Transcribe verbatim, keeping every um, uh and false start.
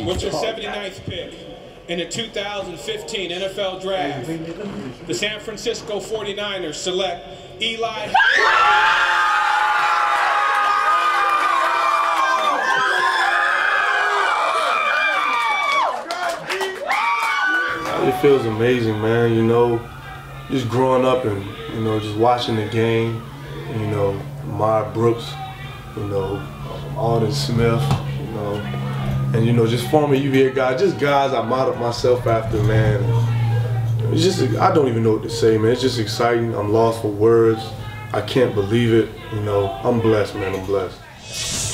With your seventy-ninth pick in the two thousand fifteen N F L Draft, the San Francisco forty-niners select Eli It feels amazing, man, you know, just growing up and, you know, just watching the game, you know, Myers Brooks, you know, Alden Smith, you know, and, you know, just former U V A guys, just guys I modeled myself after, man. It's just, I don't even know what to say, man. It's just exciting. I'm lost for words. I can't believe it, you know. I'm blessed, man, I'm blessed.